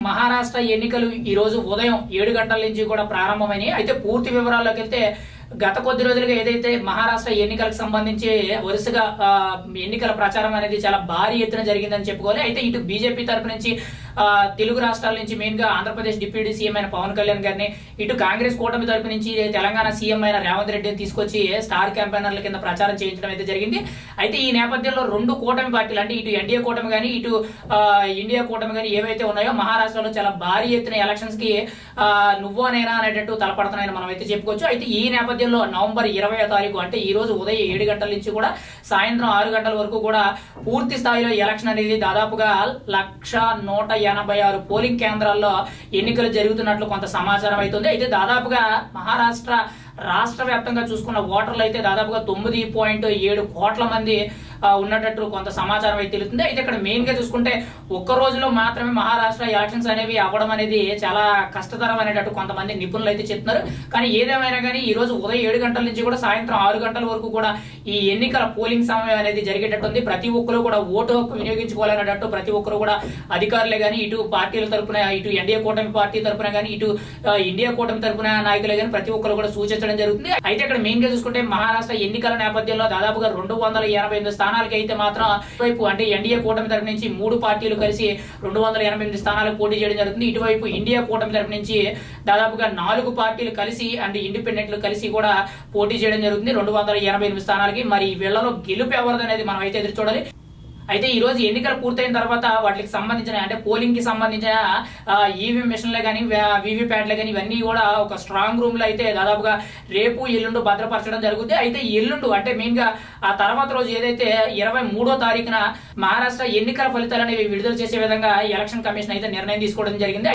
మహారాష్ట్ర ఎన్నికలు ఈ రోజు ఉదయం 7 గంటల నుంచి కూడా ప్రారంభమైనాయి. అయితే పూర్తి వివరాల్లోకి వెళ్తే గత కొద్ది రోజులుగా ఏదైతే మహారాష్ట్ర ఎన్నికలకు సంబంధించి వరుసగా ఎన్నికల ప్రచారం అనేది చాలా భారీ ఎత్తున జరిగిందని చెప్పుకోవాలి. అయితే ఇటు బీజేపీ తరపు నుంచి తెలుగు రాష్ట్రాల నుంచి మెయిన్ గా ఆంధ్రప్రదేశ్ డిప్యూటీ సీఎం అయిన పవన్ కళ్యాణ్ గారిని, ఇటు కాంగ్రెస్ కూటమి తరపు నుంచి తెలంగాణ సీఎం అయిన రేవంత్ రెడ్డిని తీసుకొచ్చి స్టార్ క్యాంపెయినర్ల కింద ప్రచారం చేయించడం అయితే జరిగింది. అయితే ఈ నేపథ్యంలో రెండు కూటమి పార్టీలు అంటే ఇటు ఎన్డీఏ కూటమి కానీ ఇటు ఇండియా కూటమి కానీ ఏవైతే ఉన్నాయో మహారాష్ట్రలో చాలా భారీ ఎత్తున ఎలక్షన్స్ కి నువ్వో నేనా అనేటట్టు తలపడుతున్నాయని మనం అయితే చెప్పుకోవచ్చు. అయితే ఈ నేపథ్యంలో నవంబర్ 20వ తారీఖు అంటే ఈ రోజు ఉదయం 7 గంటల నుంచి కూడా సాయంత్రం 6 గంటల వరకు కూడా పూర్తి స్థాయిలో ఎలక్షన్ అనేది దాదాపుగా 1,186 పోలింగ్ కేంద్రాల్లో ఎన్నికలు జరుగుతున్నట్లు కొంత సమాచారం అవుతుంది. అయితే దాదాపుగా రాష్ట్ర వ్యాప్తంగా చూసుకున్న ఓటర్లు అయితే దాదాపుగా 9.7 కోట్ల మంది ఉన్నట్టు కొంత సమాచారం అయితే తెలుస్తుంది. అయితే ఇక్కడ మెయిన్ గా చూసుకుంటే ఒక్క రోజులో మాత్రమే మహారాష్ట్ర ఎలక్షన్స్ అనేవి అవ్వడం అనేది చాలా కష్టతరం అనేటట్టు కొంతమంది నిపుణులు అయితే చెప్తున్నారు. కానీ ఏదేమైనా కానీ ఈ రోజు ఉదయం 7 గంటల నుంచి కూడా సాయంత్రం 6 గంటల వరకు కూడా ఈ ఎన్నికల పోలింగ్ సమయం అనేది జరిగేటట్టు ఉంది. ప్రతి ఒక్కరు కూడా ఓటు హక్కు వినియోగించుకోవాలనేటట్టు ప్రతి ఒక్కరు కూడా అధికారులే కానీ ఇటు పార్టీల తరపున ఇటు ఎన్డీఏ కూటమి పార్టీ తరపున కానీ ఇటు ఇండియా కూటమి తరపున నాయకులే కానీ ప్రతి ఒక్కరు కూడా సూచించడం జరుగుతుంది. అయితే ఇక్కడ మెయిన్ గా చూసుకుంటే మహారాష్ట్ర ఎన్నికల నేపథ్యంలో దాదాపుగా 288 స్థానాలకి అయితే మాత్రం వైపు అంటే ఎన్డీఏ కూటమి తరపు నుంచి 3 పార్టీలు కలిసి 288 స్థానాలకు పోటీ చేయడం జరుగుతుంది. ఇటువైపు ఇండియా కూటమి తరపు నుంచి దాదాపుగా 4 పార్టీలు కలిసి అంటే ఇండిపెండెంట్లు కలిసి కూడా పోటీ చేయడం జరుగుతుంది 288 స్థానాలకి. మరి వీళ్లలో గెలుపు ఎవరిది అనేది మనం అయితే ఎదురు చూడాలి. అయితే ఈ రోజు ఎన్నికలు పూర్తయిన తర్వాత వాటికి సంబంధించిన అంటే పోలింగ్ కి సంబంధించిన ఈవీఎం మిషన్లే కానీ వీవీప్యాట్లే కానీ ఇవన్నీ కూడా ఒక స్ట్రాంగ్ రూమ్ లో అయితే దాదాపుగా రేపు ఎల్లుండు భద్రపరచడం జరుగుతుంది. అయితే ఎల్లుండు అంటే మెయిన్ గా ఆ తర్వాత రోజు ఏదైతే 23వ తారీఖున మహారాష్ట్ర ఎన్నికల ఫలితాలు అనేవి విడుదల చేసే విధంగా ఎలక్షన్ కమిషన్ అయితే నిర్ణయం తీసుకోవడం జరిగింది.